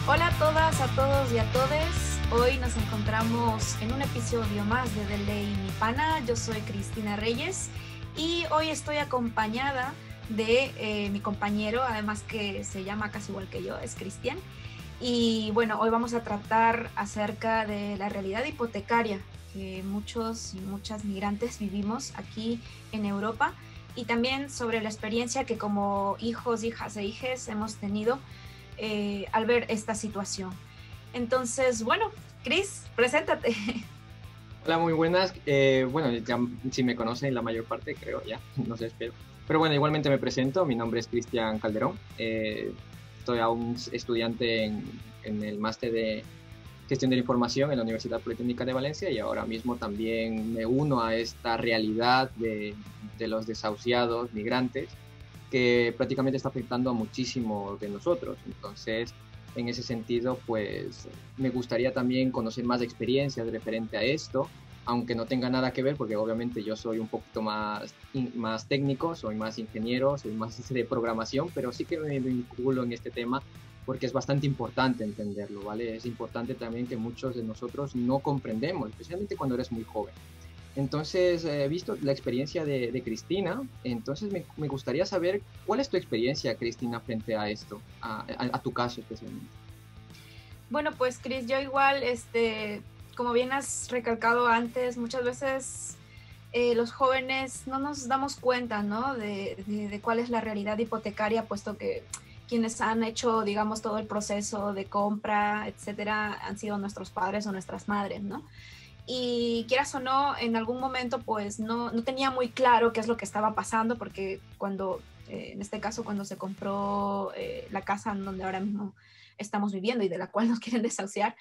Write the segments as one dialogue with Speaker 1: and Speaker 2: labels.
Speaker 1: Hola a todas, a todos y a todes. Hoy nos encontramos en un episodio más de Ley Mi Pana. Yo soy Cristina Reyes y hoy estoy acompañada de mi compañero, además que se llama casi igual que yo, es Cristian. Y bueno, hoy vamos a tratar acerca de la realidad hipotecaria que muchos y muchas migrantes vivimos aquí en Europa y también sobre la experiencia que como hijos, hijas e hijes hemos tenido al ver esta situación. Entonces, bueno, Cris, preséntate.
Speaker 2: Hola, muy buenas. Bueno, ya, si me conocen la mayor parte, creo ya, no sé, espero. Pero bueno, igualmente me presento, mi nombre es Cristian Calderón. Estoy aún estudiante en el máster de Gestión de la Información en la Universidad Politécnica de Valencia y ahora mismo también me uno a esta realidad de los desahuciados migrantes que prácticamente está afectando a muchísimos de nosotros. Entonces, en ese sentido, pues me gustaría también conocer más experiencias referente a esto, aunque no tenga nada que ver, porque obviamente yo soy un poquito más técnico, soy más ingeniero, soy más de programación, pero sí que me vinculo en este tema porque es bastante importante entenderlo, ¿vale? Es importante también que muchos de nosotros no comprendemos, especialmente cuando eres muy joven. Entonces, he visto la experiencia de Cristina, entonces me gustaría saber cuál es tu experiencia, Cristina, frente a esto, a tu caso especialmente.
Speaker 1: Bueno, pues Cris, yo igual, como bien has recalcado antes, muchas veces los jóvenes no nos damos cuenta, ¿no? de cuál es la realidad hipotecaria, puesto que quienes han hecho, digamos, todo el proceso de compra, etcétera, han sido nuestros padres o nuestras madres, ¿no? Y quieras o no, en algún momento pues no tenía muy claro qué es lo que estaba pasando, porque cuando, en este caso, cuando se compró la casa en donde ahora mismo estamos viviendo y de la cual nos quieren desahuciar,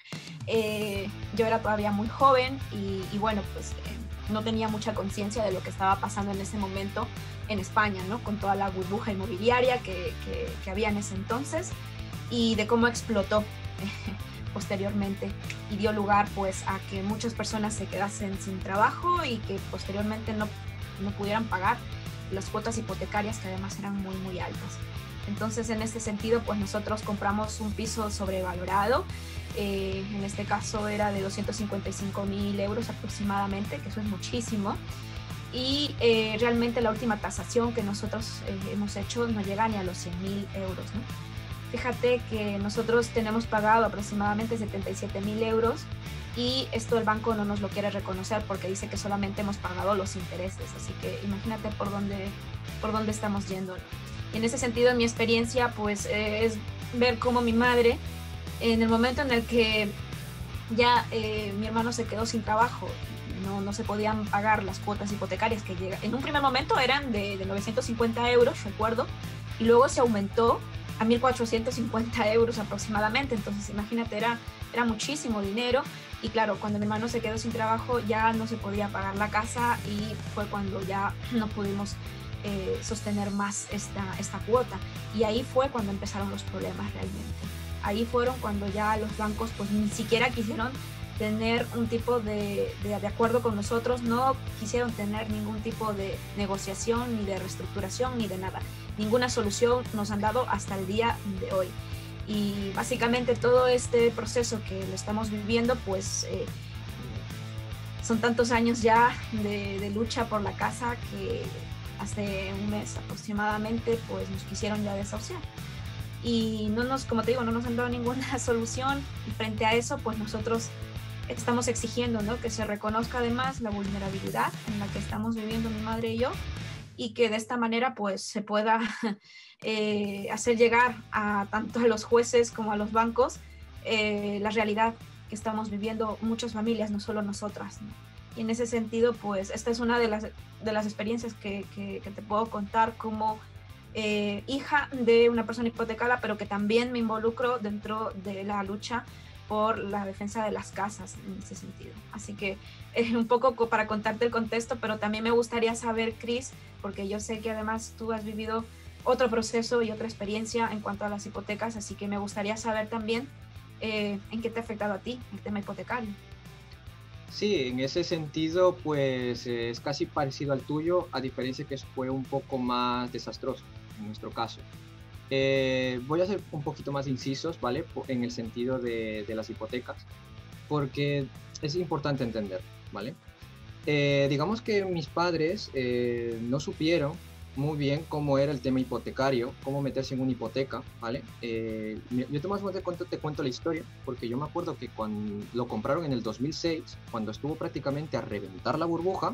Speaker 1: yo era todavía muy joven y bueno, pues no tenía mucha conciencia de lo que estaba pasando en ese momento en España, ¿no? Con toda la burbuja inmobiliaria que había en ese entonces y de cómo explotó posteriormente y dio lugar pues a que muchas personas se quedasen sin trabajo y que posteriormente no pudieran pagar las cuotas hipotecarias, que además eran muy altas. Entonces, en este sentido, pues nosotros compramos un piso sobrevalorado, en este caso era de 255.000 euros aproximadamente, que eso es muchísimo, y realmente la última tasación que nosotros hemos hecho no llega ni a los 100.000 euros, ¿no? Fíjate que nosotros tenemos pagado aproximadamente 77.000 euros y esto el banco no nos lo quiere reconocer porque dice que solamente hemos pagado los intereses, así que imagínate por dónde estamos yendo, ¿no? Y en ese sentido, en mi experiencia, pues es ver cómo mi madre, en el momento en el que ya mi hermano se quedó sin trabajo, no se podían pagar las cuotas hipotecarias que llega. En un primer momento eran de 950 euros, recuerdo, y luego se aumentó a 1.450 euros aproximadamente. Entonces imagínate, era muchísimo dinero y claro, cuando mi hermano se quedó sin trabajo ya no se podía pagar la casa y fue cuando ya no pudimos sostener más esta cuota y ahí fue cuando empezaron los problemas realmente. Ahí fueron cuando ya los bancos pues ni siquiera quisieron tener un tipo de acuerdo con nosotros, no quisieron tener ningún tipo de negociación, ni de reestructuración, ni de nada. Ninguna solución nos han dado hasta el día de hoy. Y básicamente todo este proceso que lo estamos viviendo, pues son tantos años ya de lucha por la casa que hace un mes aproximadamente, pues nos quisieron ya desahuciar. Y como te digo, no nos han dado ninguna solución y frente a eso, pues nosotros estamos exigiendo, ¿no? Que se reconozca además la vulnerabilidad en la que estamos viviendo mi madre y yo y que de esta manera pues se pueda hacer llegar tanto a los jueces como a los bancos la realidad que estamos viviendo muchas familias, no solo nosotras, ¿no? Y en ese sentido pues esta es una de las experiencias que te puedo contar como hija de una persona hipotecada, pero que también me involucro dentro de la lucha por la defensa de las casas en ese sentido. Así que un poco para contarte el contexto, pero también me gustaría saber, Cris, porque yo sé que además tú has vivido otro proceso y otra experiencia en cuanto a las hipotecas, así que me gustaría saber también en qué te ha afectado a ti el tema hipotecario.
Speaker 2: Sí, en ese sentido, pues es casi parecido al tuyo, a diferencia que fue un poco más desastroso en nuestro caso. Voy a ser un poquito más incisos, ¿vale? En el sentido de las hipotecas, porque es importante entender, ¿vale? Digamos que mis padres no supieron muy bien cómo era el tema hipotecario, cómo meterse en una hipoteca, ¿vale? Yo te cuento la historia, porque yo me acuerdo que cuando lo compraron en el 2006, cuando estuvo prácticamente a reventar la burbuja,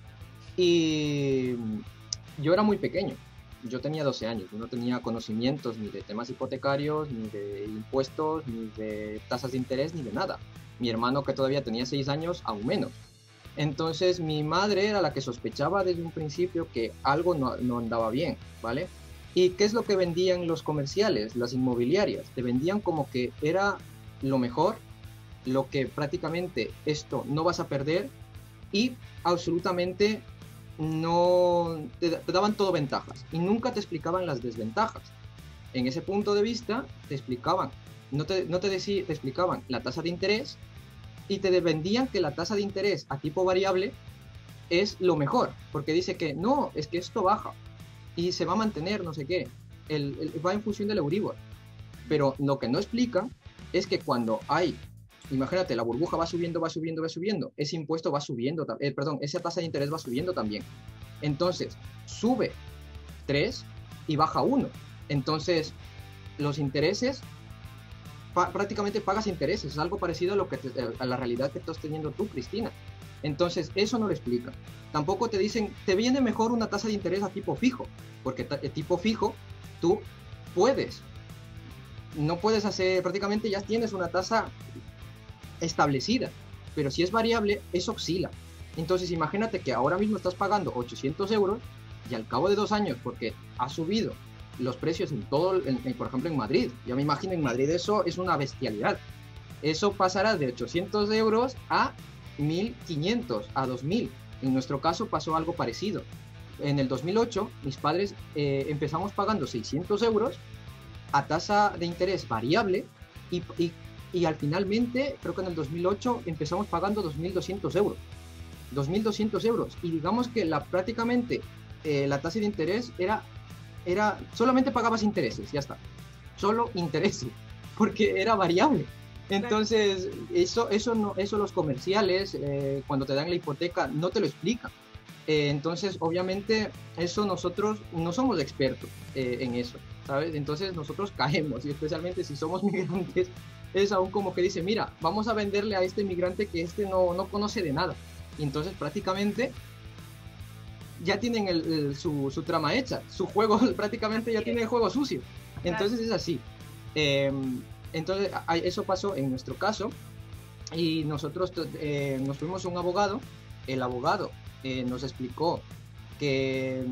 Speaker 2: y yo era muy pequeño, yo tenía 12 años, yo no tenía conocimientos ni de temas hipotecarios, ni de impuestos, ni de tasas de interés, ni de nada. Mi hermano, que todavía tenía 6 años, aún menos. Entonces mi madre era la que sospechaba desde un principio que algo no andaba bien, ¿vale? ¿Y qué es lo que vendían los comerciales, las inmobiliarias? Te vendían como que era lo mejor, lo que prácticamente esto no vas a perder, y absolutamente no te daban todo ventajas y nunca te explicaban las desventajas. En ese punto de vista te explicaban, te explicaban la tasa de interés, y te vendían que la tasa de interés a tipo variable es lo mejor, porque dice que no, es que esto baja y se va a mantener, no sé qué, va en función del Euribor. Pero lo que no explica es que cuando hay, imagínate, la burbuja va subiendo, va subiendo, va subiendo, ese impuesto va subiendo, esa tasa de interés va subiendo también. Entonces, sube 3 y baja 1. Entonces, los intereses, prácticamente pagas intereses, es algo parecido a la realidad que estás teniendo tú, Cristina. Entonces, eso no lo explica. Tampoco te dicen, te viene mejor una tasa de interés a tipo fijo, porque tipo fijo, tú no puedes hacer, prácticamente ya tienes una tasa establecida, pero si es variable, eso oscila. Entonces, imagínate que ahora mismo estás pagando 800 euros y al cabo de 2 años, porque ha subido los precios en todo, por ejemplo en Madrid, ya me imagino en Madrid eso es una bestialidad, eso pasará de 800 euros a 1500, a 2000. En nuestro caso pasó algo parecido. En el 2008 mis padres empezamos pagando 600 euros a tasa de interés variable, y al finalmente creo que en el 2008 empezamos pagando 2.200 euros. 2.200 euros, y digamos que prácticamente la tasa de interés era solamente pagabas intereses, ya está, solo intereses, porque era variable. Entonces eso los comerciales cuando te dan la hipoteca no te lo explican. Entonces obviamente eso nosotros no somos expertos en eso, ¿sabes? Entonces nosotros caemos, y especialmente si somos migrantes, es aún como que dice, mira, vamos a venderle a este migrante que no conoce de nada. Y entonces prácticamente ya tienen su trama hecha, su juego prácticamente ya tiene el juego sucio. Entonces es así. Entonces eso pasó en nuestro caso, y nosotros nos fuimos a un abogado. El abogado nos explicó que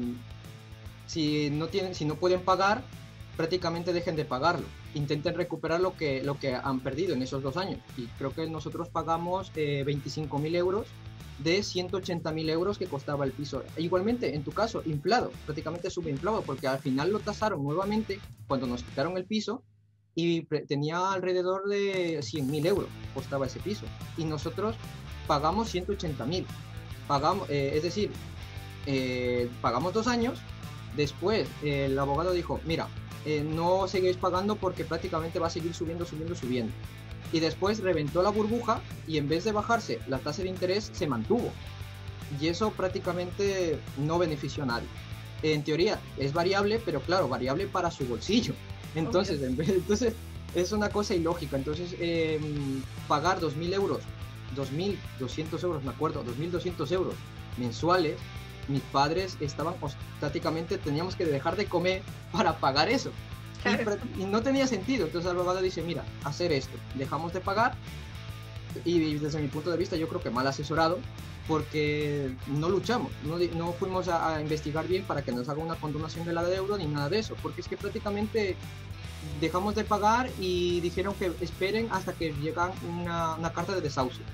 Speaker 2: si no pueden pagar, prácticamente dejen de pagarlo, intenten recuperar lo que han perdido en esos 2 años. Y creo que nosotros pagamos 25.000 euros de 180.000 euros que costaba el piso. Igualmente, en tu caso, inflado, prácticamente subinflado, porque al final lo tasaron nuevamente cuando nos quitaron el piso, y tenía alrededor de 100.000 euros, costaba ese piso. Y nosotros pagamos 180.000. Es decir, pagamos 2 años. Después el abogado dijo, mira, no seguís pagando porque prácticamente va a seguir subiendo. Y después reventó la burbuja, y en vez de bajarse la tasa de interés se mantuvo, y eso prácticamente no benefició a nadie. En teoría es variable, pero claro, variable para su bolsillo. Entonces, entonces es una cosa ilógica. Entonces pagar 2.000 euros, 2.200 euros, me acuerdo, 2.200 euros mensuales, mis padres prácticamente teníamos que dejar de comer para pagar eso. Y no tenía sentido. Entonces el abogado dice, mira, hacer esto, dejamos de pagar. Y desde mi punto de vista yo creo que mal asesorado, porque no luchamos, no fuimos a investigar bien para que nos haga una condonación de la deuda ni nada de eso, porque es que prácticamente dejamos de pagar y dijeron que esperen hasta que llegan una carta de desahucio.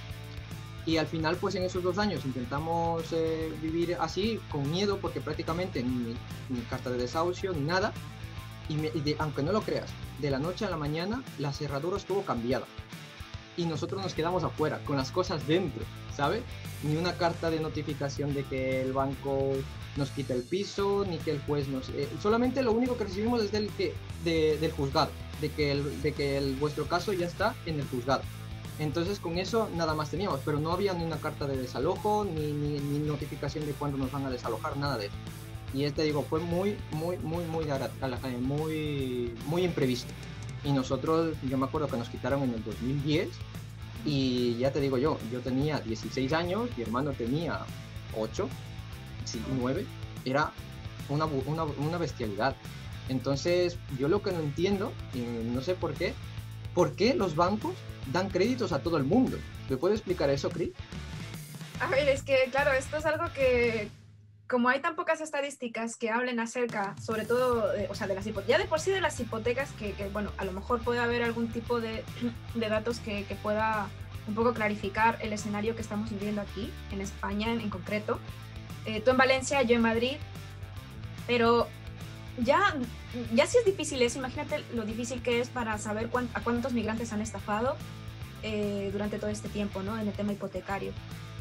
Speaker 2: Y al final, pues en esos 2 años intentamos vivir así, con miedo, porque prácticamente ni carta de desahucio ni nada. Y aunque no lo creas, de la noche a la mañana la cerradura estuvo cambiada. y nosotros nos quedamos afuera, con las cosas dentro, ¿sabes? Ni una carta de notificación de que el banco nos quita el piso, ni que el juez nos... solamente lo único que recibimos es del juzgado, de que vuestro caso ya está en el juzgado. Entonces con eso nada más teníamos, pero no había ni una carta de desalojo, ni notificación de cuándo nos van a desalojar, nada de eso. Y digo, fue muy imprevisto. Y nosotros, yo me acuerdo que nos quitaron en el 2010, y ya te digo yo tenía 16 años, mi hermano tenía 8, 9, era una bestialidad. Entonces yo lo que no entiendo, y no sé por qué los bancos dan créditos a todo el mundo. ¿Me puede explicar eso, Cris?
Speaker 1: A ver, es que claro, esto es algo que, como hay tan pocas estadísticas que hablen acerca, sobre todo, o sea, de las hipotecas, ya de por sí de las hipotecas, que bueno, a lo mejor puede haber algún tipo de datos que pueda un poco clarificar el escenario que estamos viviendo aquí, en España en concreto. Tú en Valencia, yo en Madrid, pero ya sí es difícil eso. Imagínate lo difícil que es para saber a cuántos migrantes han estafado durante todo este tiempo, ¿no? En el tema hipotecario.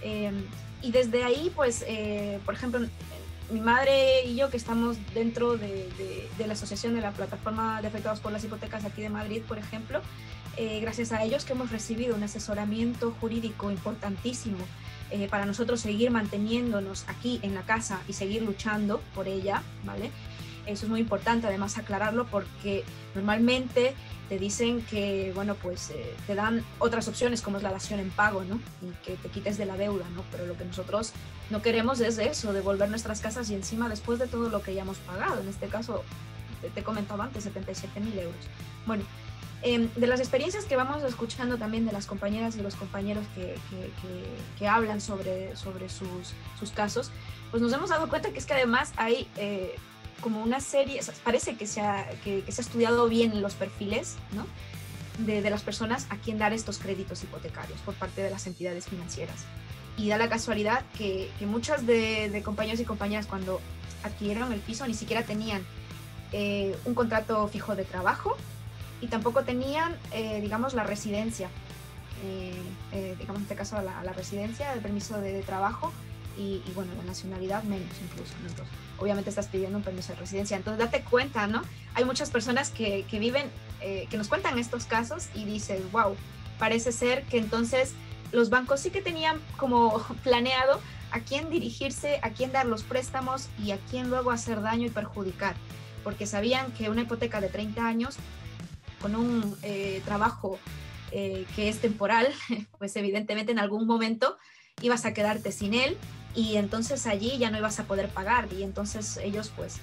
Speaker 1: Y desde ahí, pues, por ejemplo, mi madre y yo, que estamos dentro de la asociación de la plataforma de afectados por las hipotecas aquí de Madrid, por ejemplo, gracias a ellos que hemos recibido un asesoramiento jurídico importantísimo para nosotros seguir manteniéndonos aquí en la casa y seguir luchando por ella, ¿vale? Eso es muy importante, además, aclararlo, porque normalmente te dicen que, bueno, pues te dan otras opciones como es la dación en pago, ¿no? Y que te quites de la deuda, ¿no? Pero lo que nosotros no queremos es eso, devolver nuestras casas y encima después de todo lo que ya hemos pagado. En este caso, te comentaba antes, 77.000 euros. Bueno, de las experiencias que vamos escuchando también de las compañeras y los compañeros que hablan sobre sus casos, pues nos hemos dado cuenta que es que además hay como una serie, o sea, parece que se ha estudiado bien los perfiles, ¿no? de las personas a quien dar estos créditos hipotecarios por parte de las entidades financieras. Y da la casualidad que muchas de compañeros y compañeras, cuando adquirieron el piso, ni siquiera tenían un contrato fijo de trabajo y tampoco tenían, digamos, la residencia, digamos en este caso la residencia, el permiso de trabajo y bueno, la nacionalidad menos incluso, ¿no? Entonces, obviamente estás pidiendo un permiso de residencia. Entonces, date cuenta, ¿no? Hay muchas personas que viven, que nos cuentan estos casos y dices, wow, parece ser que entonces los bancos sí que tenían como planeado a quién dirigirse, a quién dar los préstamos y a quién luego hacer daño y perjudicar, porque sabían que una hipoteca de 30 años con un trabajo que es temporal, pues evidentemente en algún momento ibas a quedarte sin él y entonces allí ya no ibas a poder pagar y entonces ellos pues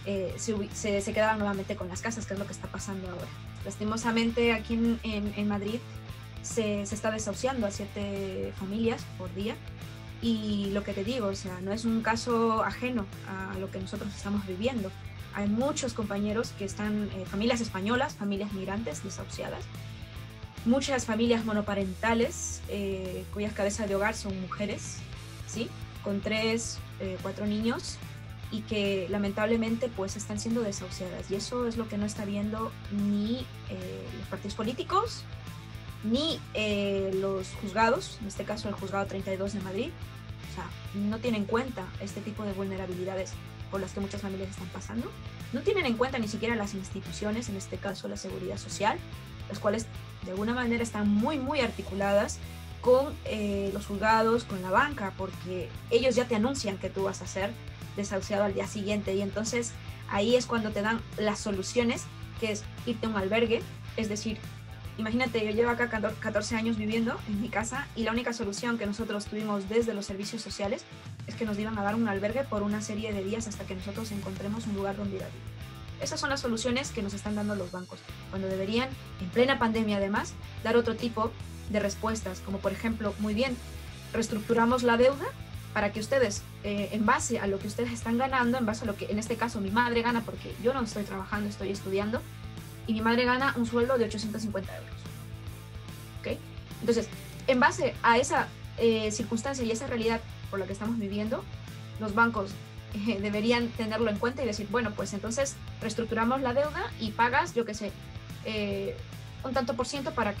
Speaker 1: se quedaban nuevamente con las casas, que es lo que está pasando ahora. Lastimosamente aquí en Madrid se está desahuciando a 7 familias por día y lo que te digo, o sea, no es un caso ajeno a lo que nosotros estamos viviendo. Hay muchos compañeros que están, familias españolas, familias migrantes desahuciadas, muchas familias monoparentales cuyas cabezas de hogar son mujeres, ¿sí? Con 3, 4 niños y que lamentablemente pues están siendo desahuciadas, y eso es lo que no está viendo ni los partidos políticos ni los juzgados, en este caso el juzgado 32 de Madrid. O sea, no tienen en cuenta este tipo de vulnerabilidades por las que muchas familias están pasando, no tienen en cuenta ni siquiera las instituciones, en este caso la seguridad social, las cuales de alguna manera están muy articuladas con los juzgados, con la banca, porque ellos ya te anuncian que tú vas a ser desahuciado al día siguiente, y entonces ahí es cuando te dan las soluciones, que es irte a un albergue. Es decir, imagínate, yo llevo acá 14 años viviendo en mi casa y la única solución que nosotros tuvimos desde los servicios sociales es que nos iban a dar un albergue por una serie de días hasta que nosotros encontremos un lugar donde ir a vivir. Esas son las soluciones que nos están dando los bancos, cuando deberían, en plena pandemia además, dar otro tipo de respuestas, como por ejemplo, muy bien, reestructuramos la deuda para que ustedes, en base a lo que ustedes están ganando, en base a lo que en este caso mi madre gana, porque yo no estoy trabajando, estoy estudiando, y mi madre gana un sueldo de 850 euros. ¿Okay? Entonces, en base a esa circunstancia y esa realidad por la que estamos viviendo, los bancos deberían tenerlo en cuenta y decir, bueno, pues entonces reestructuramos la deuda y pagas, yo qué sé, un tanto por ciento para que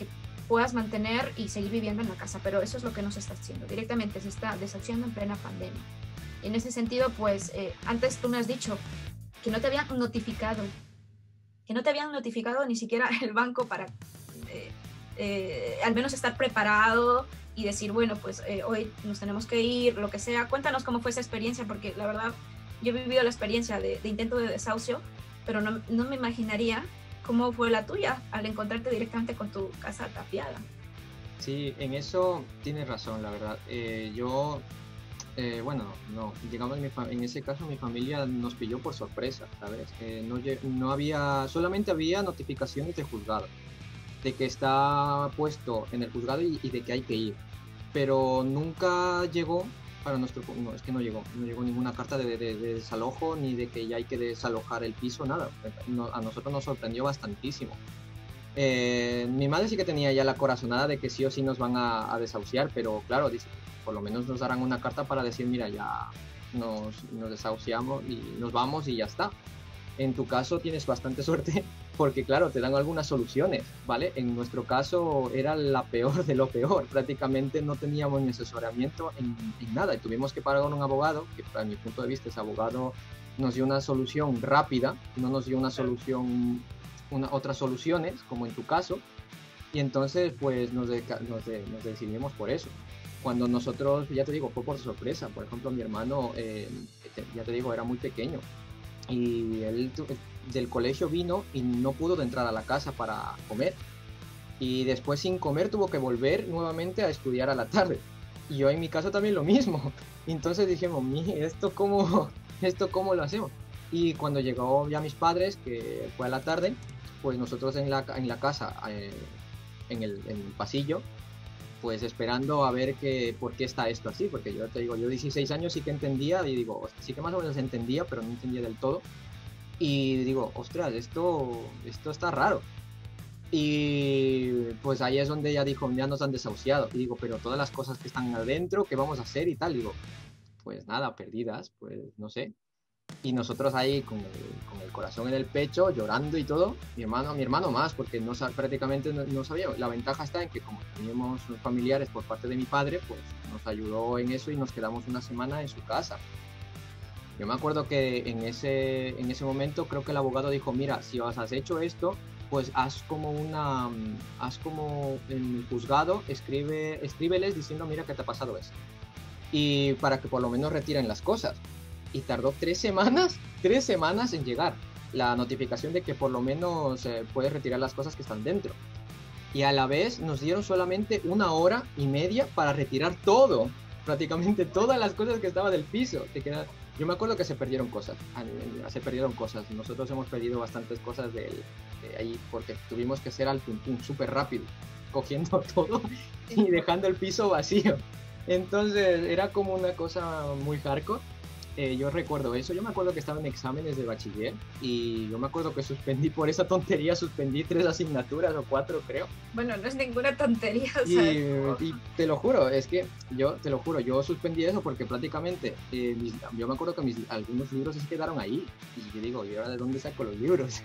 Speaker 1: puedas mantener y seguir viviendo en la casa, pero eso es lo que no se está haciendo. Directamente se está desahuciando en plena pandemia. En ese sentido, pues, antes tú me has dicho que no te habían notificado, ni siquiera el banco para al menos estar preparado y decir, bueno, pues hoy nos tenemos que ir, lo que sea. Cuéntanos cómo fue esa experiencia, porque la verdad yo he vivido la experiencia de intento de desahucio, pero no me imaginaría cómo fue la tuya al encontrarte directamente con tu casa tapiada.
Speaker 2: Sí, en eso tienes razón, la verdad. Bueno, no, digamos, en ese caso mi familia nos pilló por sorpresa, ¿sabes? No había, solamente había notificaciones de juzgado, de que está puesto en el juzgado y de que hay que ir, pero nunca llegó para nuestro, no, es que no llegó ninguna carta de desalojo, ni de que ya hay que desalojar el piso, nada. A nosotros nos sorprendió bastantísimo. Mi madre sí que tenía ya la corazonada de que sí o sí nos van a desahuciar, pero claro, dice, por lo menos nos darán una carta para decir, mira, ya nos desahuciamos y nos vamos y ya está. En tu caso tienes bastante suerte porque, claro, te dan algunas soluciones, ¿vale? En nuestro caso era la peor de lo peor. Prácticamente no teníamos ni asesoramiento en nada y tuvimos que pagar a un abogado, que para mi punto de vista ese abogado nos dio una solución rápida, no nos dio una solución, otras soluciones, como en tu caso, y entonces pues nos decidimos por eso. Cuando nosotros, ya te digo, fue por sorpresa. Por ejemplo, mi hermano, ya te digo, era muy pequeño y él del colegio vino y no pudo entrar a la casa para comer, y después sin comer tuvo que volver nuevamente a estudiar a la tarde, y yo en mi caso también lo mismo. Entonces dijimos, ¿esto cómo lo hacemos? Y cuando llegó ya mis padres, que fue a la tarde, pues nosotros en la casa, en el pasillo, pues esperando a ver por qué está esto así, porque yo te digo, yo 16 años sí que entendía, y digo, sí que más o menos entendía, pero no entendía del todo, y digo, ostras, esto está raro. Y pues ahí es donde ya dijo, ya nos han desahuciado, y digo, pero todas las cosas que están adentro, ¿qué vamos a hacer? Y tal, digo, pues nada, perdidas, pues no sé. Y nosotros ahí con el corazón en el pecho, llorando y todo, mi hermano más, porque prácticamente no sabía. La ventaja está en que como teníamos familiares por parte de mi padre, pues nos ayudó en eso y nos quedamos una semana en su casa. Yo me acuerdo que en ese momento creo que el abogado dijo, mira, si os has hecho esto, pues haz como en el juzgado, escríbeles diciendo, mira que te ha pasado esto, y para que por lo menos retiren las cosas. Y tardó 3 semanas en llegar la notificación de que por lo menos puedes retirar las cosas que están dentro. Y a la vez nos dieron solamente 1 hora y media para retirar todo, prácticamente todas las cosas que estaban del piso. Yo me acuerdo que se perdieron cosas. Nosotros hemos perdido bastantes cosas de ahí porque tuvimos que ser al tuntún súper rápido, cogiendo todo y dejando el piso vacío. Entonces era como una cosa muy hardcore. Yo recuerdo eso. Yo me acuerdo que estaba en exámenes de bachiller y yo me acuerdo que suspendí por esa tontería, 3 asignaturas o 4, creo.
Speaker 1: Bueno, no es ninguna tontería,
Speaker 2: y te lo juro, yo suspendí eso porque prácticamente yo me acuerdo que algunos libros se quedaron ahí y yo digo, ¿y ahora de dónde saco los libros?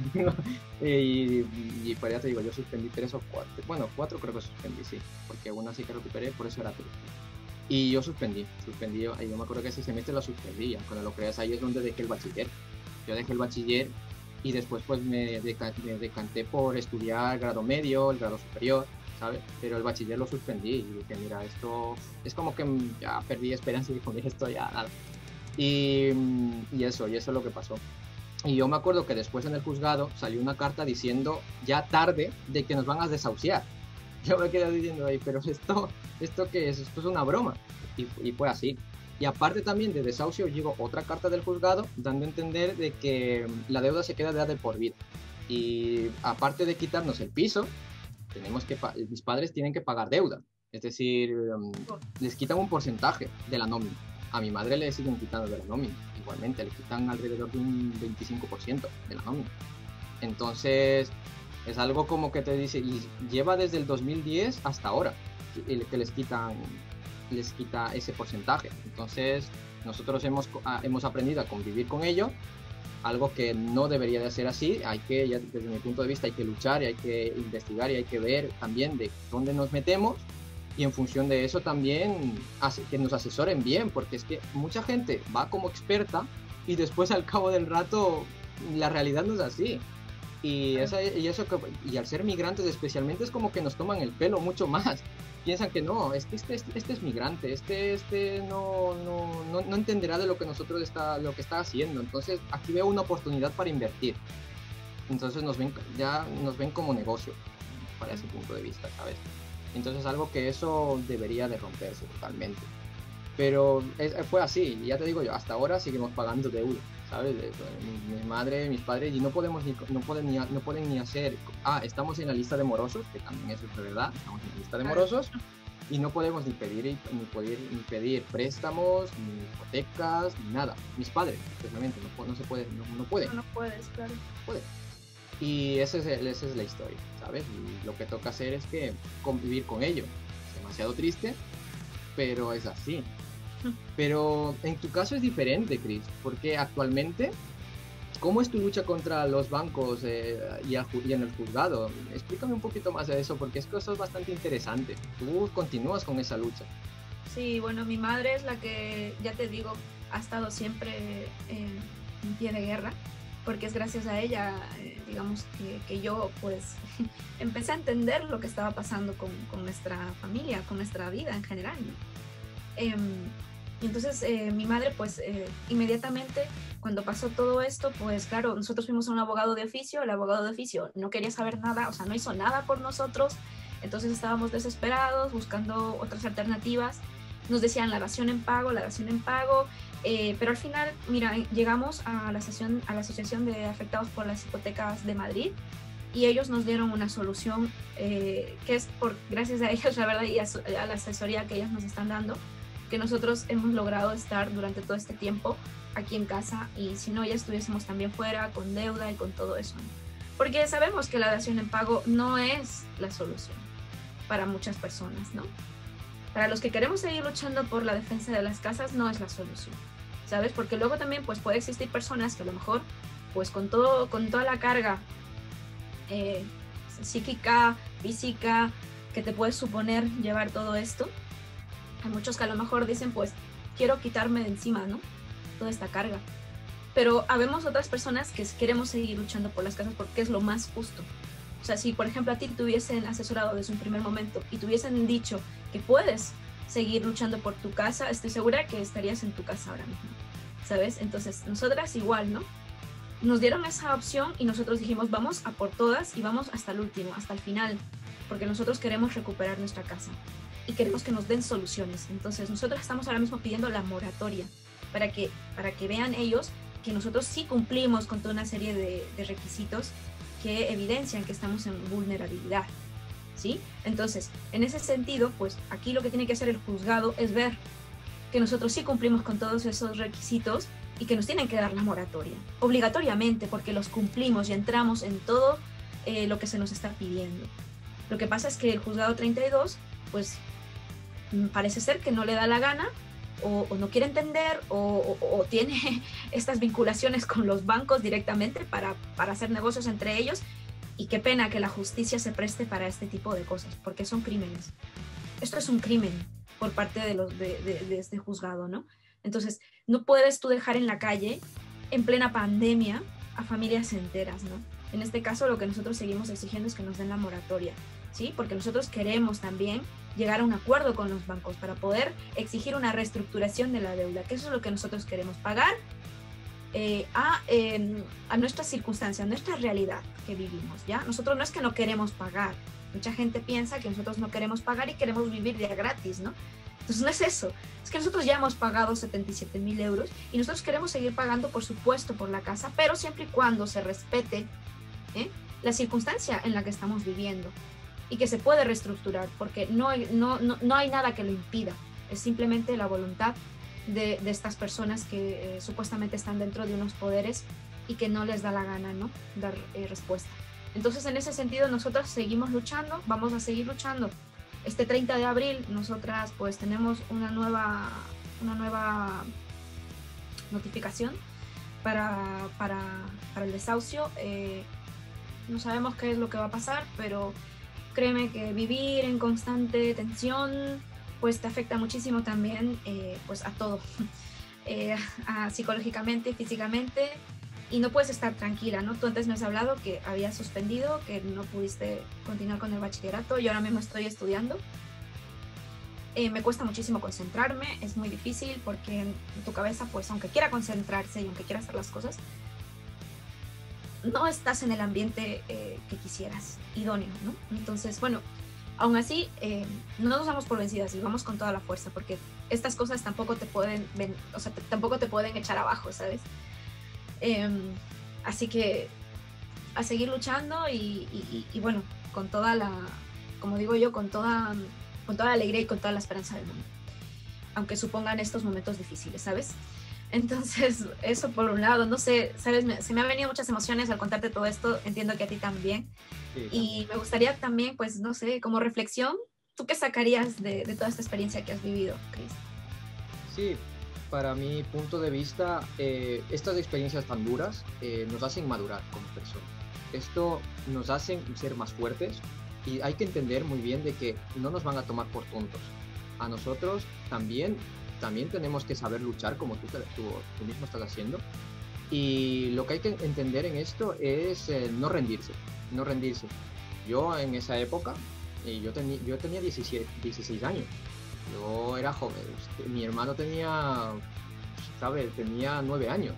Speaker 2: y pues ya te digo, yo suspendí 3 o 4, bueno, 4 creo que suspendí, sí, porque una sí que recuperé, por eso era 3. Y yo suspendí, y yo me acuerdo que ese semestre lo suspendí, cuando lo creas ahí es donde dejé el bachiller. Yo dejé el bachiller y después pues me decanté por estudiar grado medio, el grado superior, ¿sabes? Pero el bachiller lo suspendí y dije, mira, esto es como que ya perdí esperanza y dije, mira, esto ya nada. Y eso es lo que pasó. Y yo me acuerdo que después en el juzgado salió una carta diciendo ya tarde de que nos van a desahuciar. Yo me quedé diciendo, pero ¿esto qué es? Esto es una broma. Y fue así. Y aparte también de desahucio llegó otra carta del juzgado dando a entender de que la deuda se queda de por vida. Y aparte de quitarnos el piso, mis padres tienen que pagar deuda. Es decir, les quitan un porcentaje de la nómina. A mi madre le siguen quitando de la nómina. Igualmente, le quitan alrededor de un 25% de la nómina. Entonces es algo como que te dice, y lleva desde el 2010 hasta ahora que les quita ese porcentaje. Entonces nosotros hemos aprendido a convivir con ello algo que no debería de ser así. Hay que, ya desde mi punto de vista, hay que luchar y hay que investigar y hay que ver también de dónde nos metemos, y en función de eso también que nos asesoren bien, porque es que mucha gente va como experta y después al cabo del rato la realidad no es así. Y al ser migrantes especialmente es como que nos toman el pelo mucho más. Piensan que no, es que este es migrante, este no entenderá de lo que nosotros lo que está haciendo. Entonces aquí veo una oportunidad para invertir. Entonces nos ven como negocio para ese punto de vista, ¿sabes? Entonces algo que eso debería de romperse totalmente. Pero fue así, y ya te digo yo, hasta ahora seguimos pagando deuda, ¿sabes? Mi madre, mis padres, y no pueden ni hacer, estamos en la lista de morosos, que también eso es de verdad, estamos en la lista de morosos, y no podemos ni pedir préstamos, ni hipotecas, ni nada. Mis padres, especialmente, no se puede, no pueden.
Speaker 1: No puedes, claro.
Speaker 2: No pueden. Y esa es la historia, ¿sabes? Y lo que toca hacer es que convivir con ello. Es demasiado triste, pero es así. Pero en tu caso es diferente, Chris, porque actualmente, ¿cómo es tu lucha contra los bancos y en el juzgado? Explícame un poquito más de eso, porque es que eso es bastante interesante. Tú continúas con esa lucha.
Speaker 1: Sí, bueno, mi madre es la que, ya te digo, ha estado siempre en pie de guerra, porque es gracias a ella, digamos, que yo pues empecé a entender lo que estaba pasando con nuestra familia, con nuestra vida en general, ¿no? Y entonces mi madre pues inmediatamente cuando pasó todo esto, pues claro, nosotros fuimos a un abogado de oficio, el abogado de oficio no quería saber nada, o sea, no hizo nada por nosotros, entonces estábamos desesperados buscando otras alternativas, nos decían la dación en pago, pero al final, mira, llegamos a la Asociación de Afectados por las Hipotecas de Madrid, y ellos nos dieron una solución que es gracias a ellos, la verdad, y a la asesoría que ellos nos están dando, que nosotros hemos logrado estar durante todo este tiempo aquí en casa, y si no ya estuviésemos también fuera con deuda y con todo eso, ¿no? Porque sabemos que la dación en pago no es la solución para muchas personas, ¿no? Para los que queremos seguir luchando por la defensa de las casas no es la solución, ¿sabes? Porque luego también pues puede existir personas que a lo mejor pues con toda la carga psíquica, física que te puede suponer llevar todo esto, hay muchos que a lo mejor dicen, pues, quiero quitarme de encima, ¿no? Toda esta carga. Pero habemos otras personas que queremos seguir luchando por las casas porque es lo más justo. O sea, si por ejemplo a ti te hubiesen asesorado desde un primer momento y te hubiesen dicho que puedes seguir luchando por tu casa, estoy segura que estarías en tu casa ahora mismo, ¿sabes? Entonces, nosotras igual, ¿no? Nos dieron esa opción y nosotros dijimos, vamos a por todas y vamos hasta el último, hasta el final, porque nosotros queremos recuperar nuestra casa y queremos que nos den soluciones. Entonces nosotros estamos ahora mismo pidiendo la moratoria para que vean ellos que nosotros sí cumplimos con toda una serie de requisitos que evidencian que estamos en vulnerabilidad, ¿sí? Entonces, en ese sentido, pues aquí lo que tiene que hacer el juzgado es ver que nosotros sí cumplimos con todos esos requisitos y que nos tienen que dar la moratoria, obligatoriamente, porque los cumplimos y entramos en todo lo que se nos está pidiendo. Lo que pasa es que el juzgado 32, pues parece ser que no le da la gana o no quiere entender o tiene estas vinculaciones con los bancos directamente para hacer negocios entre ellos, y qué pena que la justicia se preste para este tipo de cosas, porque son crímenes. Esto es un crimen por parte de este juzgado, ¿no? Entonces, no puedes tú dejar en la calle, en plena pandemia, a familias enteras, ¿no? En este caso, lo que nosotros seguimos exigiendo es que nos den la moratoria, ¿sí? Porque nosotros queremos también llegar a un acuerdo con los bancos para poder exigir una reestructuración de la deuda, que eso es lo que nosotros queremos, pagar a nuestra circunstancia, a nuestra realidad que vivimos, ¿ya? Nosotros no es que no queremos pagar, mucha gente piensa que nosotros no queremos pagar y queremos vivir de gratis, ¿no? Entonces no es eso, es que nosotros ya hemos pagado 77.000 euros y nosotros queremos seguir pagando, por supuesto, por la casa, pero siempre y cuando se respete la circunstancia en la que estamos viviendo y que se puede reestructurar, porque no hay nada que lo impida, es simplemente la voluntad de estas personas que supuestamente están dentro de unos poderes y que no les da la gana, ¿no?, dar respuesta. Entonces, en ese sentido, nosotros seguimos luchando, vamos a seguir luchando. Este 30 de abril, nosotras pues tenemos una nueva notificación para el desahucio. No sabemos qué es lo que va a pasar, pero créeme que vivir en constante tensión pues te afecta muchísimo también pues a todo, psicológicamente y físicamente, y no puedes estar tranquila, ¿no? Tú antes me has hablado que habías suspendido, que no pudiste continuar con el bachillerato. Yo ahora mismo estoy estudiando. Me cuesta muchísimo concentrarme, es muy difícil porque en tu cabeza, pues aunque quiera concentrarse y aunque quiera hacer las cosas, no estás en el ambiente que quisieras, idóneo, ¿no? Entonces, bueno, aún así, no nos damos por vencidas y vamos con toda la fuerza, porque estas cosas tampoco te pueden, tampoco te pueden echar abajo, ¿sabes? Así que a seguir luchando y bueno, con toda la, como digo yo, con toda la alegría y con toda la esperanza del mundo, aunque supongan estos momentos difíciles, ¿sabes? Entonces, eso por un lado, no sé, ¿sabes? Se me han venido muchas emociones al contarte todo esto, entiendo que a ti también. Sí, y me gustaría también, pues, no sé, como reflexión, ¿tú qué sacarías de toda esta experiencia que has vivido, Chris?
Speaker 2: Sí, para mi punto de vista, estas experiencias tan duras nos hacen madurar como personas. Esto nos hace ser más fuertes y hay que entender muy bien de que no nos van a tomar por tontos. A nosotros también tenemos que saber luchar como tú mismo estás haciendo, y lo que hay que entender en esto es no rendirse. Yo en esa época, yo tenía 16 años, yo era joven, mi hermano tenía 9 años.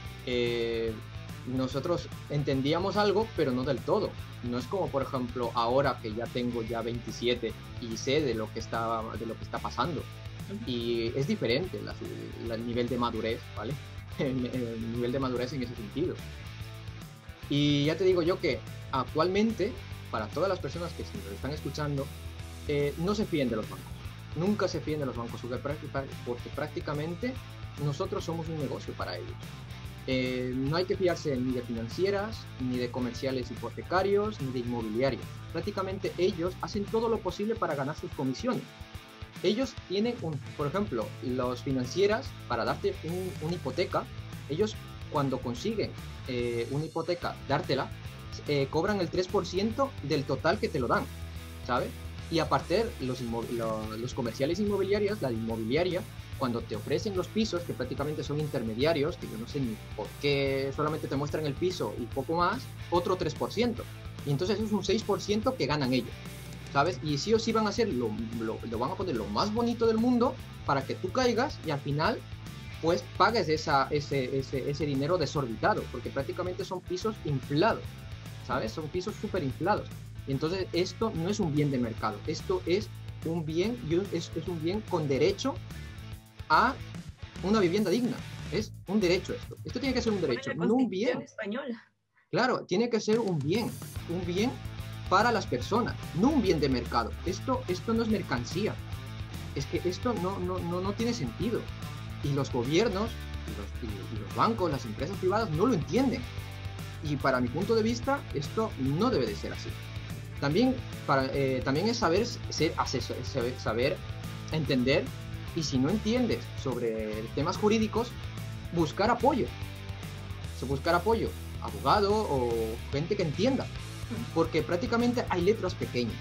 Speaker 2: Nosotros entendíamos algo, pero no del todo. No es como, por ejemplo, ahora que ya tengo 27 y sé de lo que está pasando. Y es diferente el nivel de madurez, ¿vale? El nivel de madurez en ese sentido. Y ya te digo yo que actualmente, para todas las personas que nos están escuchando, no se fíen de los bancos. Nunca se fíen de los bancos, porque prácticamente nosotros somos un negocio para ellos. No hay que fiarse ni de financieras, ni de comerciales hipotecarios, ni de inmobiliarios. Prácticamente ellos hacen todo lo posible para ganar sus comisiones. Ellos tienen, por ejemplo, las financieras, para darte una hipoteca, ellos cuando consiguen una hipoteca, dártela, cobran el 3% del total que te lo dan, ¿sabes? Y aparte, los comerciales inmobiliarios, la inmobiliaria, cuando te ofrecen los pisos, que prácticamente son intermediarios, que yo no sé ni por qué solamente te muestran el piso y poco más, otro 3%. Y entonces es un 6% que ganan ellos, ¿sabes? Y sí o sí van a hacer lo van a poner lo más bonito del mundo para que tú caigas y al final pues pagues ese dinero desorbitado, porque prácticamente son pisos inflados, ¿sabes? Son pisos súper inflados. Y entonces esto no es un bien de mercado, esto es un bien, es un bien con derecho a una vivienda digna. Es un derecho esto. Esto tiene que ser un derecho, no un bien.
Speaker 1: Española.
Speaker 2: Claro, tiene que ser un bien para las personas, no un bien de mercado. Esto no es mercancía. Es que esto no tiene sentido. Y los gobiernos, y los bancos, las empresas privadas no lo entienden. Y para mi punto de vista, esto no debe de ser así. También es saber entender, y si no entiendes sobre temas jurídicos, buscar apoyo. Abogado o gente que entienda. Porque prácticamente hay letra pequeña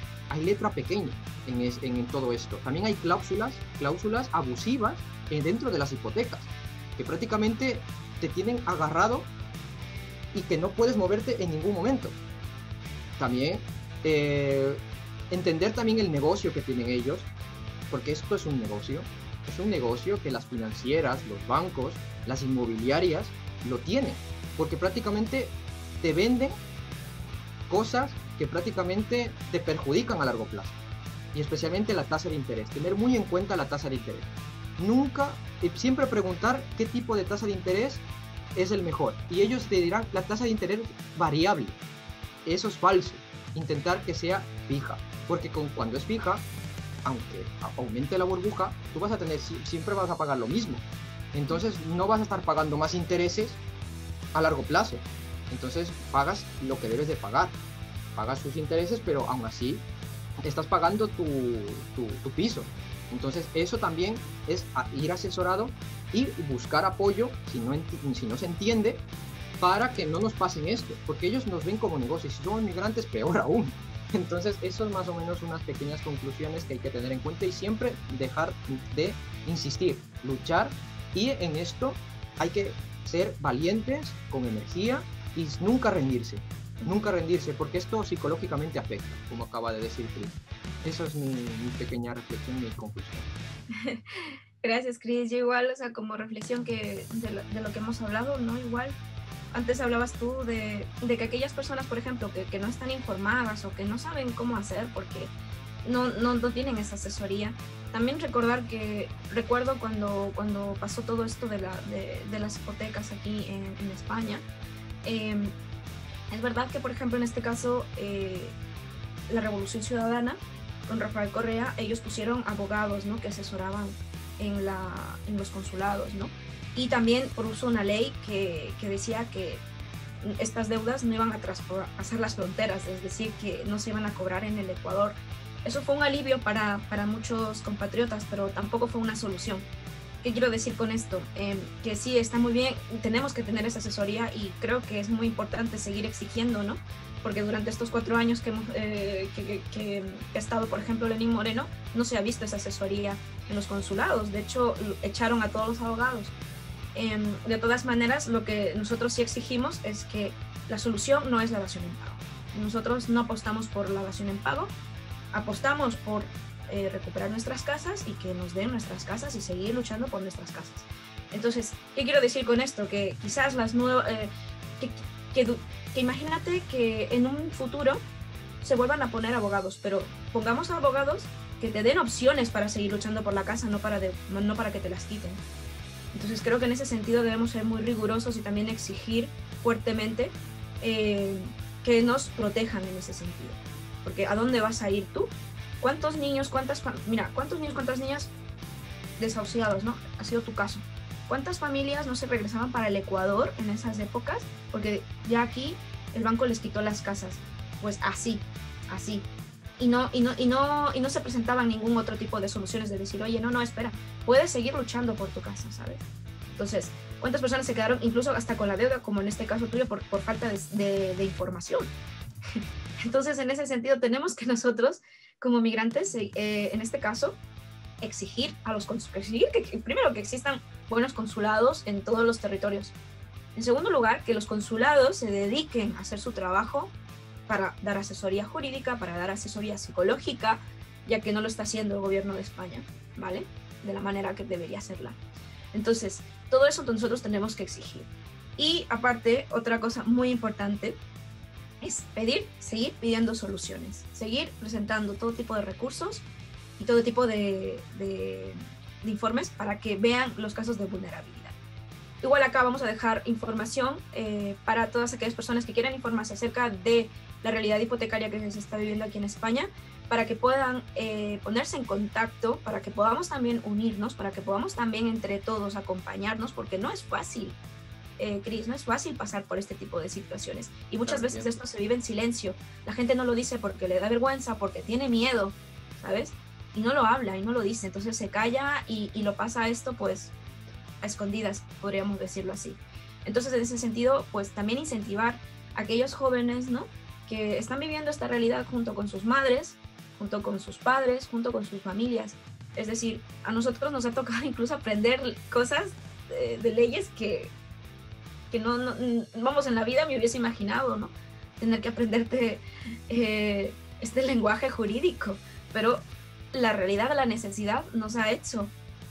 Speaker 2: en todo esto. También hay cláusulas abusivas dentro de las hipotecas, que prácticamente te tienen agarrado y que no puedes moverte en ningún momento. También entender también el negocio que tienen ellos, porque esto es un negocio que las financieras, los bancos, las inmobiliarias lo tienen, porque prácticamente te venden cosas que prácticamente te perjudican a largo plazo, y especialmente la tasa de interés. Tener muy en cuenta la tasa de interés. Siempre preguntar qué tipo de tasa de interés es el mejor, y ellos te dirán la tasa de interés variable. Eso es falso. Intentar que sea fija, porque cuando es fija, aunque aumente la burbuja, tú siempre vas a pagar lo mismo. Entonces no vas a estar pagando más intereses a largo plazo. Entonces pagas lo que debes de pagar, pagas sus intereses, pero aún así estás pagando tu piso. Entonces eso también es ir asesorado y buscar apoyo si no se entiende, para que no nos pasen esto, porque ellos nos ven como negocios, si somos migrantes peor aún. Entonces eso es más o menos unas pequeñas conclusiones que hay que tener en cuenta y siempre dejar de insistir, luchar, y en esto hay que ser valientes, con energía, y nunca rendirse, porque esto psicológicamente afecta, como acaba de decir Cris. Eso es mi pequeña reflexión, mi conclusión.
Speaker 1: Gracias, Cris. Yo igual, o sea, como reflexión de lo que hemos hablado, ¿no? Igual, antes hablabas tú de que aquellas personas, por ejemplo, que no están informadas o que no saben cómo hacer porque no tienen esa asesoría. También recuerdo cuando pasó todo esto de las hipotecas aquí en España. Es verdad que, por ejemplo, en este caso, la Revolución Ciudadana, con Rafael Correa, ellos pusieron abogados, ¿no?, que asesoraban en los consulados, ¿no? Y también puso una ley que decía que estas deudas no iban a traspasar las fronteras, es decir, que no se iban a cobrar en el Ecuador. Eso fue un alivio para muchos compatriotas, pero tampoco fue una solución. ¿Qué quiero decir con esto? Que sí, está muy bien, tenemos que tener esa asesoría y creo que es muy importante seguir exigiendo, ¿no? Porque durante estos 4 años que ha estado, por ejemplo, Lenín Moreno, no se ha visto esa asesoría en los consulados. De hecho, echaron a todos los abogados. De todas maneras, lo que nosotros sí exigimos es que la solución no es la dación en pago. Nosotros no apostamos por la dación en pago, apostamos por recuperar nuestras casas y que nos den nuestras casas y seguir luchando por nuestras casas. Entonces, ¿qué quiero decir con esto? Que quizás las nuevas... que imagínate que en un futuro se vuelvan a poner abogados, pero pongamos abogados que te den opciones para seguir luchando por la casa, no para que te las quiten. Entonces creo que en ese sentido debemos ser muy rigurosos y también exigir fuertemente que nos protejan en ese sentido. Porque ¿a dónde vas a ir tú? ¿Cuántos niños, cuántas niñas desahuciados, ¿no? Ha sido tu caso. ¿Cuántas familias no se regresaban para el Ecuador en esas épocas? Porque ya aquí el banco les quitó las casas. Pues así. Y no se presentaban ningún otro tipo de soluciones de decir, oye, no, espera, puedes seguir luchando por tu casa, ¿sabes? Entonces, ¿cuántas personas se quedaron incluso hasta con la deuda, como en este caso tuyo, por falta de información? Entonces, en ese sentido, tenemos que nosotros, como migrantes, en este caso, exigir primero que existan buenos consulados en todos los territorios. En segundo lugar, que los consulados se dediquen a hacer su trabajo para dar asesoría jurídica, para dar asesoría psicológica, ya que no lo está haciendo el gobierno de España, ¿vale? De la manera que debería hacerla. Entonces, todo eso nosotros tenemos que exigir. Y aparte, otra cosa muy importante es seguir pidiendo soluciones, seguir presentando todo tipo de recursos y todo tipo de informes para que vean los casos de vulnerabilidad. Igual acá vamos a dejar información para todas aquellas personas que quieran informarse acerca de la realidad hipotecaria que se está viviendo aquí en España, para que puedan ponerse en contacto, para que podamos también unirnos, para que podamos también entre todos acompañarnos, porque no es fácil, Cris, no es fácil pasar por este tipo de situaciones. Y muchas veces esto se vive en silencio. La gente no lo dice porque le da vergüenza, porque tiene miedo, ¿sabes? Y no lo habla y no lo dice, entonces se calla y lo pasa esto pues a escondidas, podríamos decirlo así. Entonces, en ese sentido, pues también incentivar a aquellos jóvenes, ¿no?, que están viviendo esta realidad junto con sus madres, junto con sus padres, junto con sus familias. Es decir, a nosotros nos ha tocado incluso aprender cosas de leyes que no, vamos, en la vida me hubiese imaginado, ¿no?, tener que aprenderte este lenguaje jurídico, pero la realidad de la necesidad nos ha hecho,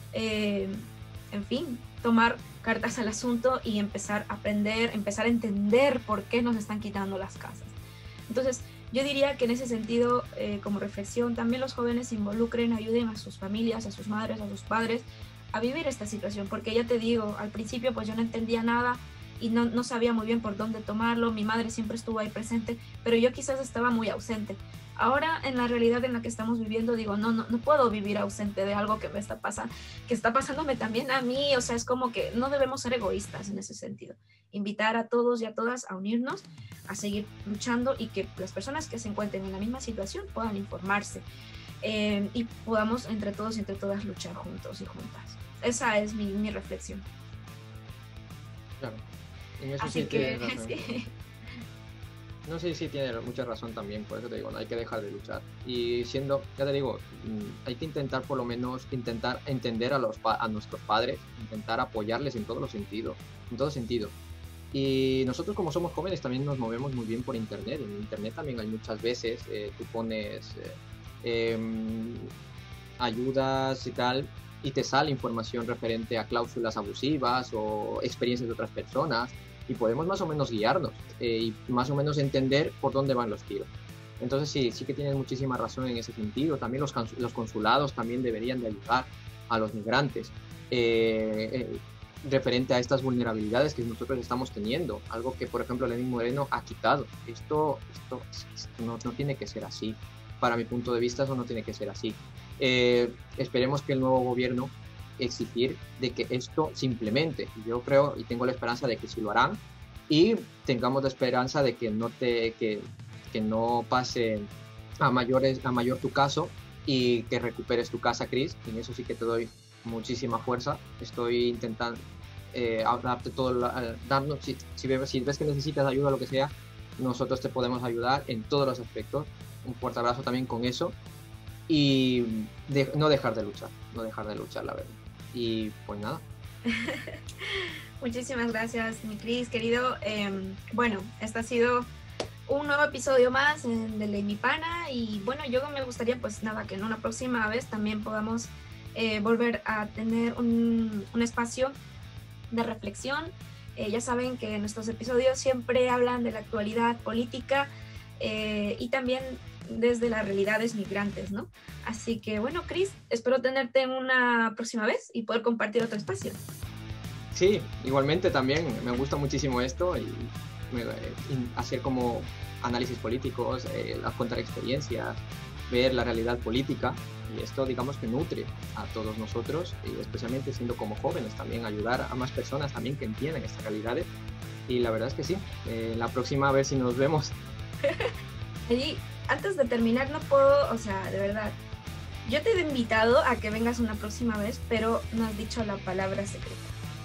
Speaker 1: en fin, tomar cartas al asunto y empezar a aprender, empezar a entender por qué nos están quitando las casas. Entonces, yo diría que en ese sentido, como reflexión, también los jóvenes se involucren, ayuden a sus familias, a sus madres, a sus padres, a vivir esta situación, porque ya te digo, al principio pues yo no entendía nada y no sabía muy bien por dónde tomarlo, mi madre siempre estuvo ahí presente, pero yo quizás estaba muy ausente. Ahora, en la realidad en la que estamos viviendo, digo, no puedo vivir ausente de algo que me está pasando, que está pasándome también a mí. O sea, es como que no debemos ser egoístas en ese sentido. Invitar a todos y a todas a unirnos, a seguir luchando y que las personas que se encuentren en la misma situación puedan informarse y podamos entre todos y entre todas luchar juntos y juntas. esa es mi reflexión.
Speaker 2: Claro, en eso
Speaker 1: Así
Speaker 2: sí
Speaker 1: que,
Speaker 2: tienes razón.
Speaker 1: sí.
Speaker 2: No sé si tiene mucha razón también, por eso te digo, no hay que dejar de luchar. Y siendo, ya te digo, hay que intentar por lo menos, intentar entender a nuestros padres, intentar apoyarles en todos los sentidos, en todo sentido. Y nosotros como somos jóvenes también nos movemos muy bien por internet. En internet también hay muchas veces, tú pones ayudas y tal, y te sale información referente a cláusulas abusivas o experiencias de otras personas, y podemos más o menos guiarnos y más o menos entender por dónde van los tiros. Entonces sí que tienes muchísima razón en ese sentido. También los consulados también deberían de ayudar a los migrantes referente a estas vulnerabilidades que nosotros estamos teniendo, algo que por ejemplo Lenín Moreno ha quitado. Esto no tiene que ser así. Para mi punto de vista eso no tiene que ser así. Esperemos que el nuevo gobierno exigir de que esto simplemente, yo creo y tengo la esperanza de que sí lo harán, y tengamos la esperanza de que no pase a mayor tu caso y que recuperes tu casa, Chris. En eso sí que te doy muchísima fuerza. Estoy intentando darte todo, darnos, si ves que necesitas ayuda o lo que sea, nosotros te podemos ayudar en todos los aspectos. Un fuerte abrazo también con eso, y no dejar de luchar, la verdad. Y pues nada.
Speaker 1: Muchísimas gracias, mi Cris, querido. Bueno, este ha sido un nuevo episodio más de Ley Mi Pana, y bueno, yo me gustaría pues nada, que en una próxima vez también podamos volver a tener un espacio de reflexión. Ya saben que nuestros episodios siempre hablan de la actualidad política y también desde las realidades migrantes, ¿no? Así que bueno, Cris, espero tenerte en una próxima vez y poder compartir otro espacio.
Speaker 2: Sí, igualmente también me gusta muchísimo esto, y hacer como análisis políticos, contar experiencias, ver la realidad política, y esto digamos que nutre a todos nosotros, y especialmente siendo como jóvenes también ayudar a más personas también que entiendan estas realidades. Y la verdad es que sí, la próxima a ver si nos vemos.
Speaker 1: Y antes de terminar, no puedo, o sea, de verdad, yo te he invitado a que vengas una próxima vez, pero no has dicho la palabra secreta.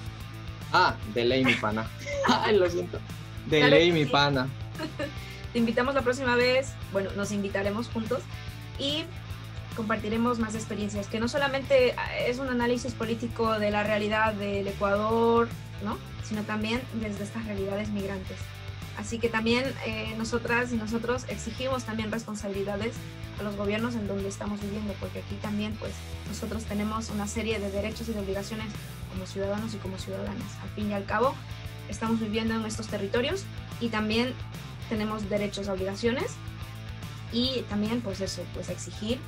Speaker 2: De Ley Mi Pana. Ay, lo siento. De
Speaker 1: Claro
Speaker 2: Ley
Speaker 1: que
Speaker 2: Mi
Speaker 1: sí.
Speaker 2: Pana.
Speaker 1: Te invitamos la próxima vez, bueno, nos invitaremos juntos y compartiremos más experiencias, que no solamente es un análisis político de la realidad del Ecuador, ¿no? Sino también desde estas realidades migrantes. Así que también nosotras y nosotros exigimos también responsabilidades a los gobiernos en donde estamos viviendo, porque aquí también pues nosotros tenemos una serie de derechos y de obligaciones como ciudadanos y como ciudadanas. Al fin y al cabo estamos viviendo en estos territorios y también tenemos derechos y obligaciones, y también pues eso, pues exigir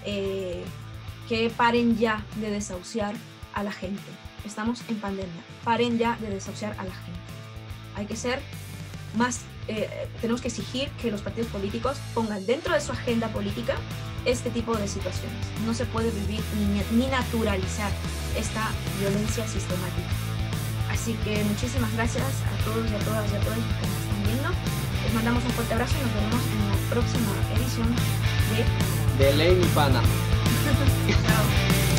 Speaker 1: que paren ya de desahuciar a la gente. Estamos en pandemia, paren ya de desahuciar a la gente. Hay que ser más, tenemos que exigir que los partidos políticos pongan dentro de su agenda política este tipo de situaciones. No se puede vivir ni naturalizar esta violencia sistemática. Así que muchísimas gracias a todos y a todas y a todos los que nos están viendo. Les mandamos un fuerte abrazo y nos veremos en la próxima edición de
Speaker 2: De Ley Mi Pana.
Speaker 1: Chao.